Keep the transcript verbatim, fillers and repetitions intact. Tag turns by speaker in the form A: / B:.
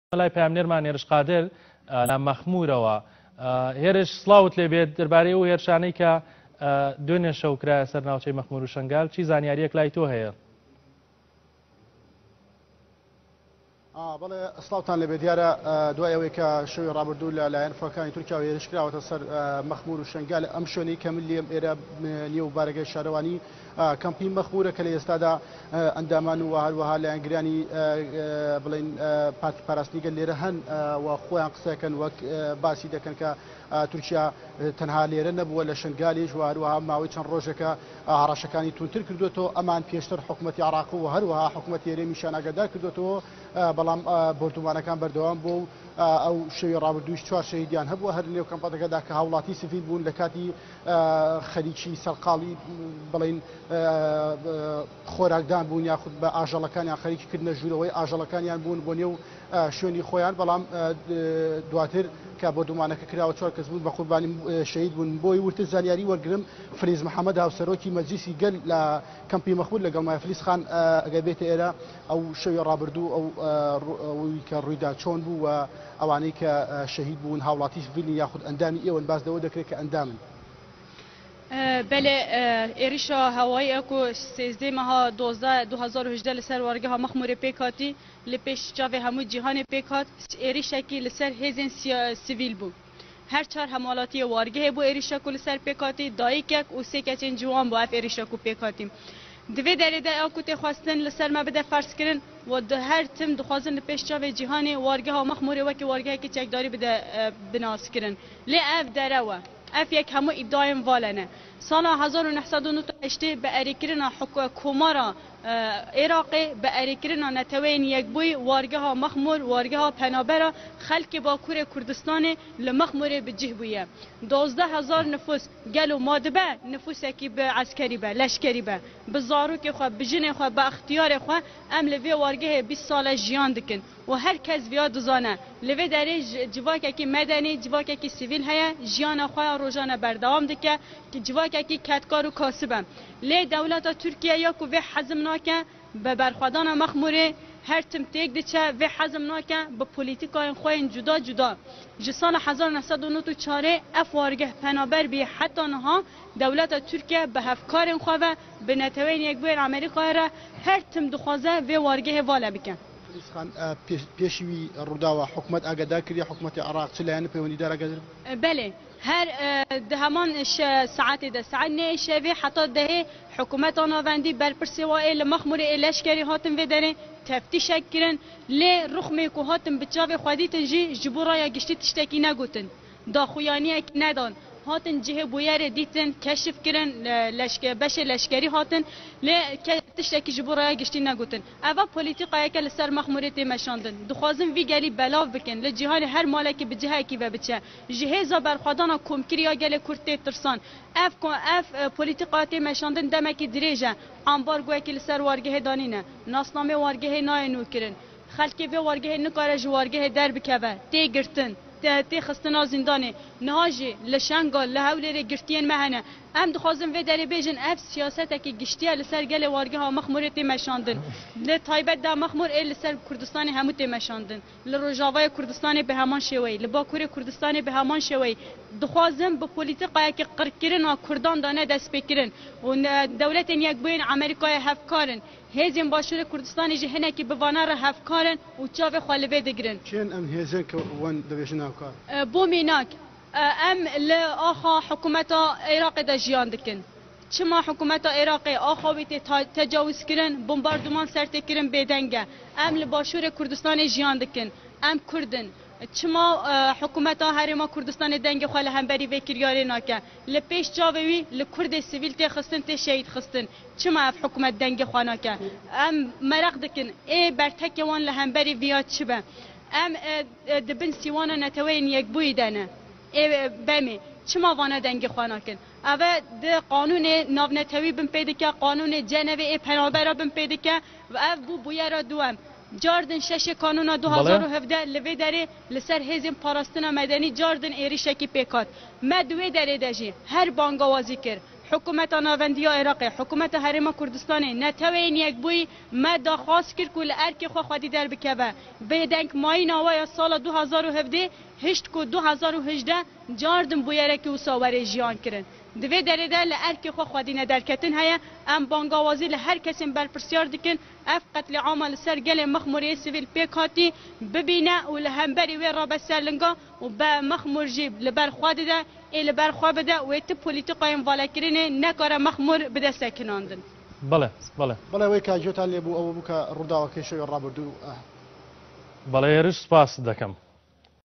A: لای پامنێرمان هێرش قادر لە مەخمورەوە هێرش سڵاوت لێبێت دەربارەی ئەو هێرشانەی کە دوێنێ شەوکرایە سەر ناوچەی مەخمور و شنگال چی زانیاریەک لای تۆ هەیە؟
B: بەڵێ سڵاوتان لەبێت دیارە دوای ئەوەی کە شەوی ڕابردوو لە لایەن فەکانی تورکیا هێرشکراوەتە سەر مەخمور و شنگال ئەم شوێنەی کە من لێم ئێرە نێو بارگەی شارەوانی کەمپی مەخمورە کە لە ئێستادا ئەندامان و هەروەها لایەنگرانی بڵێن پارتی پاراستنیگە لێرە هەن و خۆیان قسەکەن وەک باسی دەکەن کە تورکیا تەنها لێرە نەبووە لە شنگالیش و هەروەها ماوەی چەند ڕۆژێکە هەڕاشەکانی تونتر کردوێتەوە ئەمان پێشتر حکوومەتی عێراق و هەروەها حکوومەتی هێرێمیشان ئاگادار کردوێتەوە بەڵام بردومانەکان بەردەوام بوو ئەو شەوی ڕابردووش چوار شەهیدیان هەبووە هەر لێو کەمپەتەکەدا کە هاوڵاتی سفید بوون لە کاتی خەریکی سەرقاڵی بڵین خۆراکدان بوون یاخود بە ئاژەڵەکانیان خەریکیکردنە ژوورەوەی ئاژەڵەکانیان بوون بۆ نێو شوێنی خۆیان بەڵام دواتر کە بۆ دومانەکە کراوە چوار کەس بوون بە قوربانی شەهید بوون بۆی ورتر زانیاری وەرگرم فریز محەممەد هاوسەرۆکی مەجلیسی گەل لە کەمپی مەخمور لەگەڵ مای فلیس خان ئەگە بێتە ئێرە ئەو شەوی ڕابردوو ئەوی کە ڕوویدا چۆن بوو و ئەوانەی کە شەهید بوون هاوڵاتی سڤیلی یاخود ئەندامی ئێوەن باس دەوە دەکرێت کە ئەندامن.
C: بله ایریشا هوایی اکو سیزده ماه دوازده دو هزار و هجده لسر وارگه ها مخمور پیکاتی لپیش جاوه همو جهان پیکات ایریشا کی لسر هزین سیویل بو هر چهار حمالاتی وارگه بو ایریشا کو لسر پیکاتی دایی کک و سه کچین جوان بو اف ایریشا کو پیکاتی دوی داره ده اکو تی خواستن لسر ما بده فرض کرن و ده هر تم دخوازن لپیش جاوه جهان وارگه ها مخمور وکی وارگه که چکداری بده بناس کرن لی اف داره و اف یک همو ادعایم والنه سال هزار و نهصد و نود به اریکرنا حکومارا عراقی به اریکرنا نتوین یک بوی وارگه ها مخمور وارگه ها پنابرا خلق با کور کردستان لمخمور بجه بویه دوازده هزار نفوس گلو مادبه نفوس کی به عسکری به لشکری به به زاروک خو بجن خو با اختیار خو ام لوی وارگه بیست سال جیان دکن و هر کس ویا دزانه لوی دره جواک کی مدنی جواک کی سیویل هيا جیان خو روزانه بردوام دکه که جواک کی کتکار و کاسبم لی دولت ترکیه یا کو به حزم ناکه به برخوادان مخموره هر تم تیک دچه و حزم ناکه به پولیتیکای خوین جدا جدا جسال هزار و نهصد و نود و چهار اف وارگه پنابر بی حتی نها دولت ترکیه به هفکار خواه به نتوین یک بویر امریکا را هر تم دخوازه و وارگه والا بکن
B: خان پیشوی رودا و حکومت آگادار کردی حکومت عراق چه لایه پیوندی داره آگادار؟
C: بله هر دهمان ساعت ده ساعت نه شوی حتی ده حکومت آنوندی بر پرسیوای لمخمور لشکری هاتم و داره تفتیش کردن لی رخمی که هاتم بچاو خودی تنجی جبورای گشتی تشتکی نگوتن داخویانی که ندان هاتن جه بویر دیتن کشف کردن لشکر بش لشکری هاتن ل تشتکی جبورای گشتی نگوتن اوا پلیتیکای که لسر مخموریت مشاندن دخوازن وی گلی بلاو بکن لجهان هر مالکی به جهه کی و بچه جهاز برخوادان کمکریا گل کورت ترسان اف اف پلیتیکات مشاندن دمکی دریجه امبارگو کی لسر وارگه دانینه ناسنامه وارگه ناینو کرن خلکی و وارگه نکاره جوارگه در بکوه تی گرتن تی خستنا زندانه نهاجی لشنگال لهولی گرتین مهنه ام دخوازم و داری بیجن اف سیاست که گشتیه لسر گل وارگه ها مخموریت مشاندن لطایبت دا مخمور ای لسر کردستان همو تی مشاندن لروجاوای کردستان به همان شوی لباکور کردستان به همان شوی دخوازم به پولیتیکای که قرکرن و کردان دانه دست بکرن و دولت یک بین امریکای هفکارن هزین باشور کردستان جهنه که بوانا را هفکارن و چاو خالبه دگرن
B: چین ام هزین که وان دویشن هفکار
C: بو میناک ام لآخا حکومت عراق دا جیان دکن چما حکومت عراق آخاویت تجاوز کرن بمباردمان سرت کرن بدنگه ام لباشور کردستان جیان دکن ام کردن چما حکومت هرما کردستان دنگ خاله همبری وکریاری ناکه لپیش جاوی لکرد سیویل تی خستن تی شهید خستن چما اف حکومت دنگ خوانا که ام مرق دکن ای برتک وان لهمبری ویات چبه ام دبن سیوانا نتوین یک بوی دانه ای بمی چما وانا دنگ خوانا کن اوه ده قانون ناونتوی بم پیدا که قانون جنوی ای پنابرا بم پیدا که و اف بو بویا را دوام جاردن شش کانون دو هزار و هفده لوی داره لسر هزین پاراستنا مدنی جاردن ایریشکی پیکات مدوی داره دجی هر بانگوازی کرد حکومت ناوندیا عراق حکومت حرم کردستان نتوین یک بوی ما درخواست کرد که لارک خو خودی در بکبه بدنک مای نوای سال دو هزار و هفده هشت کو دو هزار و هجده جاردم بویره که وساوره جیان کرن دوی دره در لارک خو خودی ندرکتن هیا ام بانگوازی لهر کسی برپرسیار دکن اف قتل عامل سر گل مخموری سیویل پیکاتی ببینه و لهمبری و رابط سرلنگا و با مخمور جیب لبر خود ده ای لبر خود بده و ایت پولیتیقای موالا نکاره مخمور بده سکناندن.
A: بله بله.
B: بله وی که جوت علی بو او بو که رودا و کشوی رابردو.
A: بله یارش سپاس دکم.